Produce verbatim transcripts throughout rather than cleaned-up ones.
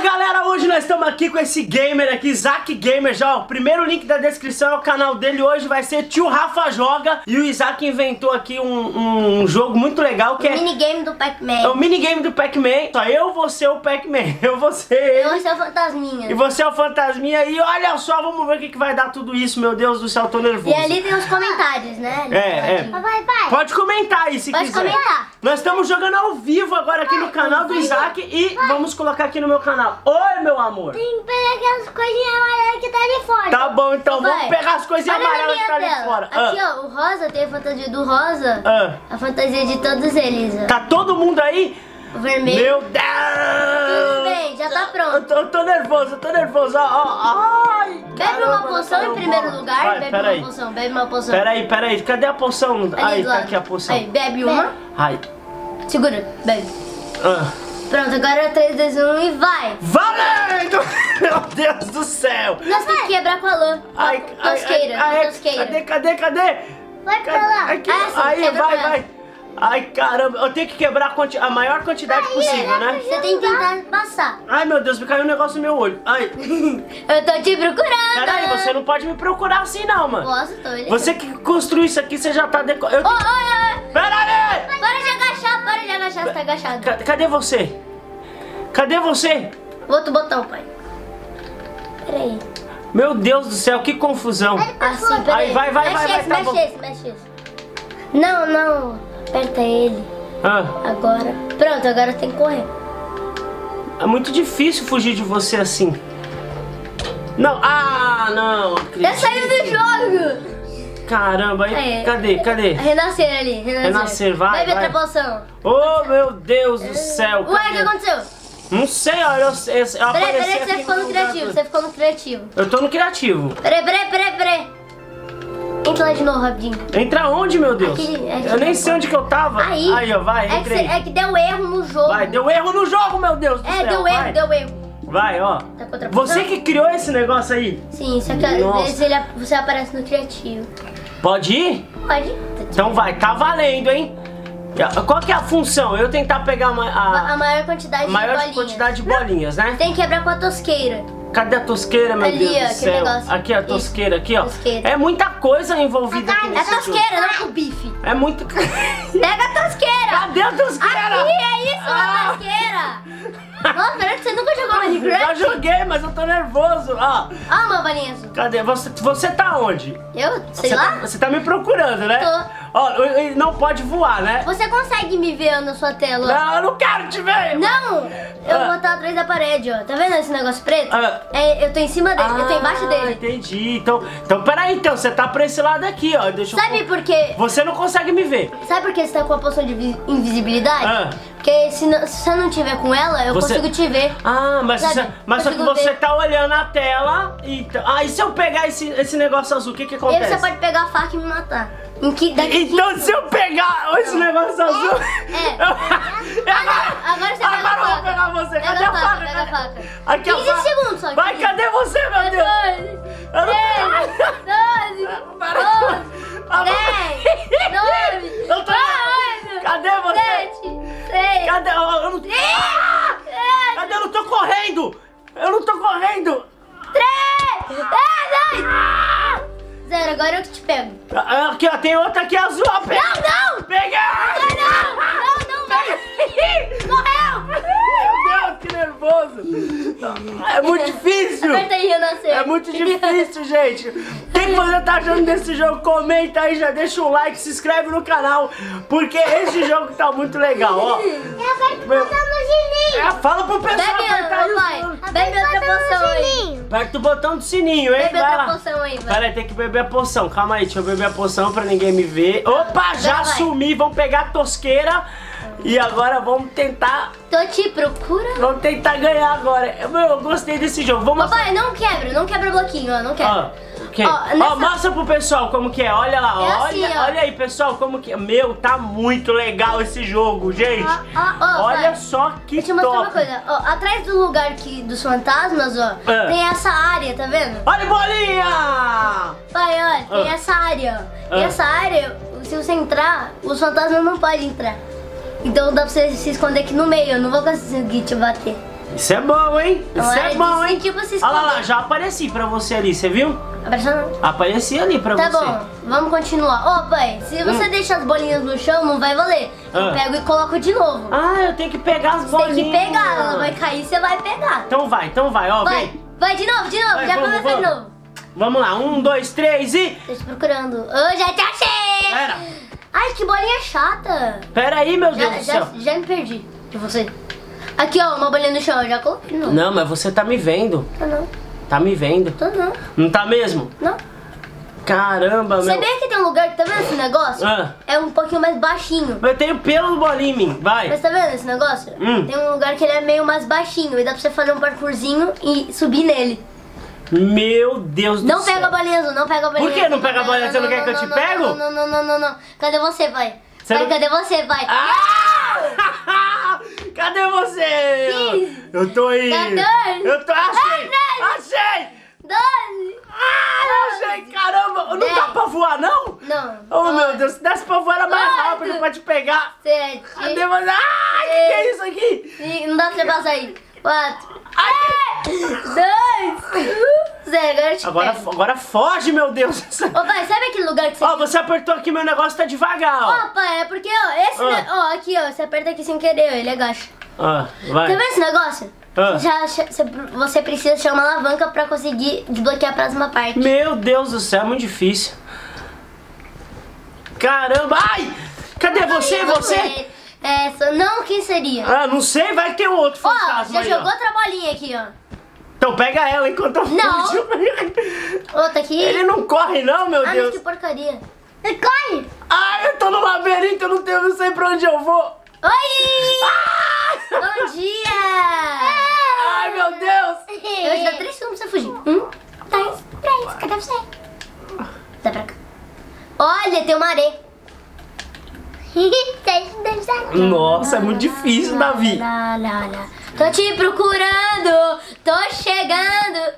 Galera, hoje nós estamos aqui com esse gamer aqui, Isaac Gamer. Já, ó, o primeiro link da descrição é o canal dele. Hoje vai ser Tio Rafa Joga. E o Isaac inventou aqui um, um jogo muito legal que o é... minigame do Pac-Man. É o minigame do Pac-Man. Só eu vou ser o Pac-Man. Eu vou ser ele. Eu vou ser o fantasminha. E você é o fantasminha. E olha só, vamos ver o que, que vai dar tudo isso. Meu Deus do céu, tô nervoso. E ali tem os comentários, né? Ali É, é. Papai, pai. Pode comentar aí se Pode quiser. comentar. Nós estamos jogando ao vivo agora aqui no canal do Isaac. E vamos colocar aqui no meu canal. Oi, meu amor. Tem que pegar aquelas coisinhas amarelas que tá ali fora. Tá bom, então Vai. vamos pegar as coisinhas Olha na amarelas que tá minha ali tela. fora. Aqui, Ah. ó, o rosa tem a fantasia do rosa. Ah. A fantasia de todos eles, ó. Tá todo mundo aí? O vermelho. Meu Deus! Tudo bem, já tá Eu pronto. tô, eu tô nervoso, eu tô nervoso. Ó, ó, ai, Bebe caramba, uma poção tá em primeiro nervoso. lugar. Vai, Bebe peraí. uma poção, bebe uma poção. Peraí, peraí, cadê a poção? Ali Aí, do tá lado. aqui a poção. Aí, bebe uma. Ai. Segura, bebe. Ah. Pronto, agora é três, dois, um e vai. Valendo! Meu Deus do céu! Nós temos que quebrar com a lã. Ai, a tosqueira, ai, ai, a tosqueira. Cadê, cadê, cadê? Vai pra Cadê? lá. Aqui, Ah, sim, aí, quebra vai, com ela. vai. Ai, caramba, eu tenho que quebrar a, quanti a maior quantidade possível, né? Você tem que tentar passar. Ai, meu Deus, me caiu um negócio no meu olho. Ai. Eu tô te procurando. Peraí, você não pode me procurar assim não, mano. Posso, tô olhando. Você que construiu isso aqui, você já tá decorando. Ô, ô, ô. Peraí! Para de agachar, para de agachar, você tá agachado. Ca- Cadê você? Cadê você? Outro botão, pai. Peraí. Meu Deus do céu, que confusão. Assim, peraí. Aí, vai, vai, mexe vai, esse, vai, tá mexe bom. esse, mexe esse. Não, não. Aperta ele. Ah, Agora. Pronto, agora tem que correr. é muito difícil fugir de você assim. Não, ah, não. Já saiu do jogo. Caramba, aí, Aí, cadê, cadê? Renascer ali, renascer. Renascer, vai, Bebe vai. outra poção. Oh, meu Deus do céu. Ué, o cadê? que aconteceu? Não sei, olha, eu, eu, eu Peraí, apareci peraí que aqui você ficou no lugar criativo, todo. você ficou no criativo. Eu tô no criativo. Peraí, peraí, peraí, peraí. Entra lá de novo, rapidinho. Entra onde, meu Deus? Aqui, aqui. Eu nem sei onde que eu tava. Aí. Aí, ó, vai, É que, entrei. cê- é que deu erro no jogo. Vai, deu erro no jogo, meu Deus do É, céu. deu vai. erro, deu erro. Vai, ó. Tá com outra Você poção? que criou esse negócio aí? Sim, só que às Nossa. vezes ele, você aparece no criativo. Pode ir? Pode. Então vai, tá valendo, hein? Qual que é a função? Eu tentar pegar uma- A a, maior quantidade a maior de bolinhas. quantidade de bolinhas, né? Tem que quebrar com a tosqueira. Cadê a tosqueira, meu Ali, Deus ó, do aquele céu? negócio. Aqui, a Isso. tosqueira, aqui, ó. Tosqueira. É muita coisa envolvida aqui É nesse jogo. tosqueira, não com o bife. É muito... Pega a tosqueira. Cadê a tosqueira? Aqui, é isso, Ah. a tosqueira. Nossa, peraí, você nunca jogou Já Minecraft? joguei, mas eu tô nervoso. Ó, Ó, uma bolinha azul. cadê? Você, você tá onde? Eu? Sei você, lá. Tá, você tá me procurando, né? Tô. Ó, ele não pode voar, né? Você consegue me ver na sua tela? Não, eu não quero te ver! Não! Eu Ah. vou estar atrás da parede, ó. Tá vendo esse negócio preto? Ah. É, eu tô em cima dele, eu tô embaixo Ah, dele. entendi. Então, então, peraí, então. Você tá pra esse lado aqui, ó. Deixa eu... Sabe por quê? Você não consegue me ver. Sabe por que você tá com a poção de vi- invisibilidade? Ah. Porque se, não- se você não tiver com ela, eu Você- consigo te ver. Ah, mas, Sabe, você, mas só que consigo você ver. tá olhando a tela e... t- Ah, e se eu pegar esse, esse negócio azul, o que que E aí acontece? você pode pegar a faca e me matar. Em que, daqui Então, se eu pegar esse negócio azul... é. Eu- Agora, agora você pega a Agora eu vou faca. pegar você. Pega Cadê a a faca, faca? pega a Cadê? faca. Aqui a quinze faca. segundos só. Vai, quinze. cadê você, meu Deus? Eu não... doze, Para. onze, Ah, dez, nove, Eu tô... oito, Cadê você? sete, seis, Cadê? Eu, eu não... Ah! sete, Cadê? Eu não tô correndo! Eu não tô correndo! três, dois, zero. Agora eu que te pego. Ah, aqui, ó, tem outra aqui azul, ó. Pe... Não, não! Peguei! Não, não, não, não! Morreu! Meu Deus, que nervoso! É muito difícil! Aperta aí, renascer. É muito difícil, gente! O que, que você tá achando desse jogo? Comenta aí, já deixa um like, se inscreve no canal, porque esse jogo tá muito legal, ó. Aperta o botão no sininho. É, fala pro pessoal Bebe, apertar aí o vai. sininho. Bebe outra poção aí. Aperta o botão do sininho, hein? Bebe Vai outra lá. poção aí, vai. Pera aí, tem que beber a poção. Calma aí, deixa eu beber a poção pra ninguém me ver. Opa, já vai. sumi. Vamos pegar a tosqueira. E agora vamos tentar... Tô te procurando. Vamos tentar ganhar agora. Eu, meu, eu gostei desse jogo. Vamos mostrar... Papai, não quebra, não quebra bloquinho, ó, não quebra. Ó, ok. Ó, Ó, nessa- mostra pro pessoal como que é. Olha lá, É olha, assim, ó. olha aí, pessoal, como que é. Meu, tá muito legal esse jogo, gente. Ó, ó, olha vai. só que Deixa eu mostrar top. uma coisa. Ó, atrás do lugar que, dos fantasmas, ó, É. tem essa área, tá vendo? Olha, bolinha! Pai, olha, tem Ah. essa área, ó. E Ah. essa área, se você entrar, os fantasmas não podem entrar. Então dá pra você se esconder aqui no meio, eu não vou conseguir te bater. Isso é bom, hein? Isso Hora é de bom, hein? sentir você Olha lá, lá, escolher. já apareci pra você ali, você viu? Apareceu não? Apareci ali pra Tá você. bom, vamos continuar. Ó, pai, se você Hum. deixar as bolinhas no chão, não vai valer. Eu Ah. pego e coloco de novo. Ah, eu tenho que pegar as Tem bolinhas. que pegar, ela vai cair, você vai pegar. Então vai, então vai, ó, Vai, vem. vai de novo, de novo, Vai, já vamos, começa de vamos. novo. Vamos lá, um, dois, três e... Tô te procurando. Eu já te achei! Pera, Ai, que bolinha chata. pera aí, meu Deus Já, do já, céu. já me perdi de você. Aqui, ó, uma bolinha no chão, eu já coloquei. Não, Não, mas você tá me vendo. tô não, Tá me vendo. tô não, Não tá mesmo? não. Caramba, meu. Sabia que tem um lugar que tá vendo esse negócio? Ah. É um pouquinho mais baixinho. Eu tenho pelo do bolinho em mim, vai. Mas tá vendo esse negócio? Hum. Tem um lugar que ele é meio mais baixinho e dá pra você fazer um parkourzinho e subir nele. Meu Deus do Não céu. pega a bolinha azul, não pega a bolinha Por que azul, não pega a bolinha? Você não quer que eu te não, pego? Não, não, não, não, não, não. Cadê você, pai? Você Pai, não- cadê você, pai? Ah! Cadê você? quinze. Eu tô aí. quatorze. Eu tô... Achei! dez. Achei! doze. Ah, achei! Caramba! Não dez. dá pra voar, não? Não. Oh, meu Deus. Se desse pra voar era mais oito. rápido pra te pegar. Sete. Cadê você? Ai, que que é isso aqui? Cinco. Não dá pra você passar aí. Quatro. Ai, Dois. Zero. Agora eu te Agora, pego. agora foge, meu Deus. Ô, pai, sabe aquele lugar que você... Ó, você apertou aqui, meu negócio tá devagar, ó. Ó, pai, é porque, ó, esse... Ah. ne- Ó, aqui, ó, você aperta aqui sem querer, ó, ele agacha. Ah, Tá vai. vendo esse negócio? Ah. Já, você, você precisa achar uma alavanca pra conseguir desbloquear a próxima parte. Meu Deus do céu, é muito difícil. Caramba, ai! Cadê você, Aí, você? É, só- não, quem seria? Ah, não sei, vai ter um outro Ó, fantasma já aí, jogou ó. outra bolinha aqui, ó. Então pega ela enquanto eu Não. fujo. Outra aqui. Ele não corre não, meu Ah, mas Deus. que porcaria. Ele corre! Ai, eu tô no labirinto, eu não, tenho, não sei pra onde eu vou. Oi! Ah! Bom dia! Ai, meu Deus. Eu vou te dar três segundos pra você fugir. Um, dois, três. Cadê você? Dá pra cá. Olha, tem uma areia. Nossa, é muito difícil, Davi. Lá, lá, lá. Tô te procurando, tô chegando.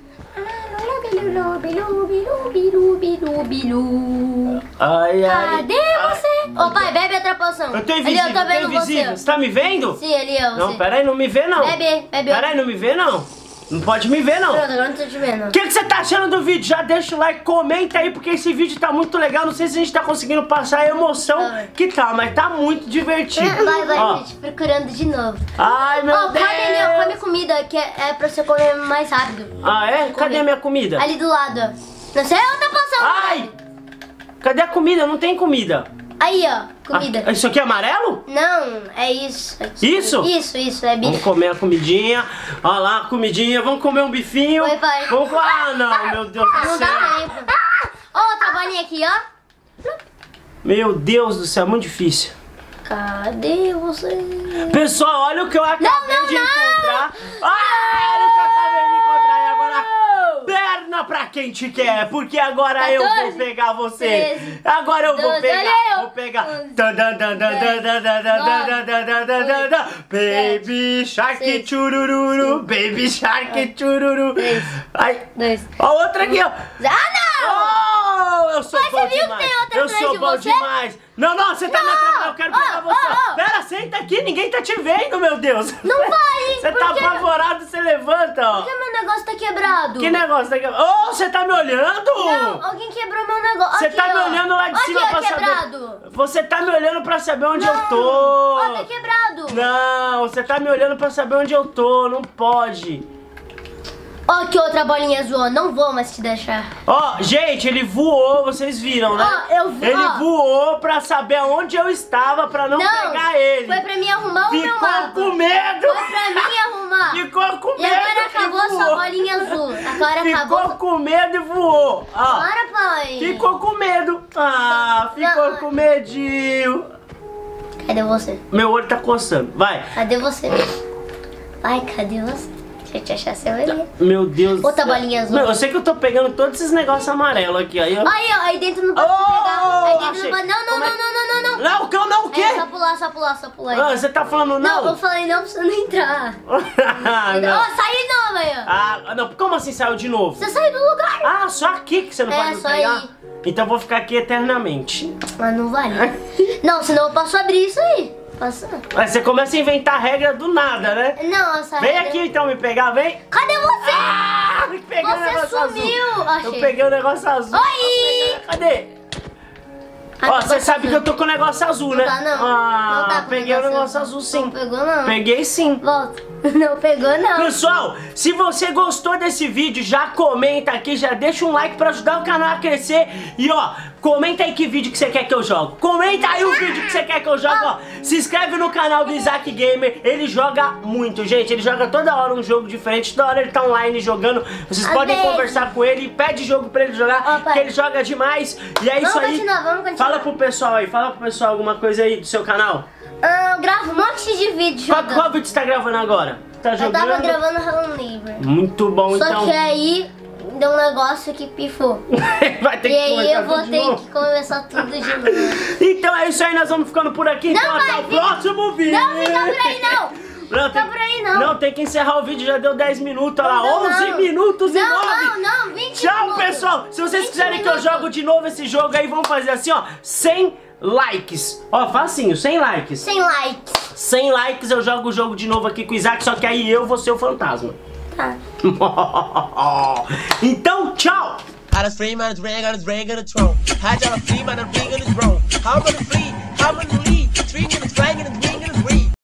Ai, ai. Cadê você? Ô pai, bebe outra poção. Eu tô Ali, invisível, eu tô eu tô vendo invisível. você. Você tá me vendo? Sim, ali, ó. Não, você. peraí, não me vê não. Bebe, bebe. Peraí, não me vê não. Não pode me ver não. Pronto, agora não tô te vendo. O que, que você tá achando do vídeo? Já deixa o like, comenta aí, porque esse vídeo tá muito legal. Não sei se a gente tá conseguindo passar a emoção Vai. que tá, mas tá muito divertido. Vai, vai, Ó. gente, procurando de novo. Ai, meu Ó, Deus. come ali, ó, come comida, que é, é pra você comer mais rápido. Ah, é? Cadê a minha comida? Ali do lado, ó. Não sei, é outra poção. Ai! Cadê a comida? Não tem comida. Aí, ó, comida. Ah, isso aqui é amarelo? Não, é isso. aqui. Isso? Isso, isso, é Vamos bicho. comer a comidinha. Olha lá a comidinha. Vamos comer um bifinho. Oi, pai. Vamos... Ah, não, meu Deus do Não céu. dá tempo. Ó, outra bolinha aqui, ó. Meu Deus do céu, é muito difícil. Cadê você? Pessoal, olha o que eu acabei Não, não, de não! encontrar. Ah, olha o que eu acabei de encontrar. E agora, perna pra quem te quer, porque agora eu vou quatorze, pegar você. treze, Agora eu vou doze, pegar, olha eu. vou pegar. onze, Dan, dan, dan, dan, dan, dan, dan, dan, dan, dan, dan, dan, dan, dan. Baby Shark seis, churururu, Baby Shark chururu. três, Ai, dois. ó outra aqui, ó. Ah, não! Oh, eu sou Mas bom você viu que demais. tem outra eu atrás sou de bom você? demais. Não, não, você tá me Não! atrapalhando. Eu quero pegar Oh, você. oh, oh. Pera, senta aqui, ninguém tá te vendo, meu Deus. Não vai! Você por tá que- apavorado, você levanta, ó. Por que meu negócio tá quebrado? Que negócio tá aqui? Ô, você tá me olhando? Não, alguém quebrou meu negócio. Você Aqui, tá me ó. olhando lá de Aqui, cima ó, pra quebrado. saber. Você tá me olhando pra saber onde eu Não. tô. Ó, tá quebrado. Não, você tá me olhando pra saber onde eu tô, não pode. Ó, que outra bolinha azul, não vou mais te deixar. Ó, gente, ele voou, vocês viram, né? Ó, eu vi, Ele ó. voou pra saber onde eu estava pra não, Não, pegar ele. foi pra mim arrumar o meu Ficou mapa. com medo. Foi pra mim arrumar. Ficou com E medo. agora acabou a sua voou. bolinha azul. Agora Ficou acabou. com medo e voou. Ó, Bora, pai. ficou com medo. Ah, ficou Não. com medinho. Cadê você? Meu olho tá coçando. Vai. Cadê você? Vai, cadê você? Deixa eu te achar seu ali. Meu Deus do Outra céu. bolinha azul. Meu, eu sei que eu tô pegando todos esses negócios amarelos aqui. Aí eu... Aí, ó, aí dentro não pode Oh, pegar. Aí dentro achei. não pode. Não, não, Como é- não, não, não, não, não. Não, que eu não, o quê? É só pular, só pular, só pular. Ah, você tá falando não, não? eu falei não pra você não entrar. Ah, Ó, não. sai de novo aí, ó. Ah, não, como assim saiu de novo? Você saiu do lugar. Ah, só aqui que você não É, pode me só pegar? aí. Então eu vou ficar aqui eternamente. Mas não vale. Não, senão eu posso abrir isso aí. Posso? Mas você começa a inventar regra do nada, né? Não, essa Vem regra... aqui então me pegar, vem. Cadê você? Ah, peguei o Você negócio sumiu. azul. Achei. Eu peguei o negócio azul. Oi! Cadê? Ah, Ó, tá você sabe passando. que eu tô com o negócio azul, Não né? tá, não. Ah, Não tá com peguei o negócio negócio azul. azul sim. Não pegou, não. Peguei sim. Volta. Não pegou, não. Pessoal, se você gostou desse vídeo, já comenta aqui, já deixa um like pra ajudar o canal a crescer. E ó, comenta aí que vídeo que você quer que eu jogue. Comenta aí o vídeo que você quer que eu jogue, ó. Se inscreve no canal do Isaac Gamer. Ele joga muito, gente. Ele joga toda hora um jogo diferente. Toda hora ele tá online jogando. Vocês Às podem vezes. conversar com ele. Pede jogo pra ele jogar, Ó, pai. que ele joga demais. E é isso Vamos aí. continuar, vamos continuar. Fala pro pessoal aí, fala pro pessoal alguma coisa aí do seu canal. Ah, eu gravo um monte de vídeo Qual, jogando. qual vídeo você tá gravando agora? Tá Eu jogando? tava gravando Hello Neighbor. Muito bom, Só então. que aí deu um negócio que pifou. Vai ter E que aí começar eu vou tudo de ter novo. que começar tudo de novo. Então é isso aí, nós vamos ficando por aqui. Não, Então até vai, o fica- próximo vídeo. Não, fica por aí não. Não, Fica tem, por aí não. Não, tem que encerrar o vídeo, já deu dez minutos, olha lá, Não, onze não. minutos e Não, nove. não, não, vinte Tchau, minutos. pessoal. Se vocês vinte quiserem que eu minutos. jogo de novo esse jogo aí, vamos fazer assim, ó, cem likes. Ó, facinho, cem likes. Sem likes. cem likes eu jogo o jogo de novo aqui com o Isaac, só que aí eu vou ser o fantasma. Tá. Então, tchau. I just free man, ring on his ring on the throne. Had y'all a free man, a ring on his throne. How about the free? How about the lead? Three minutes, ring on his ring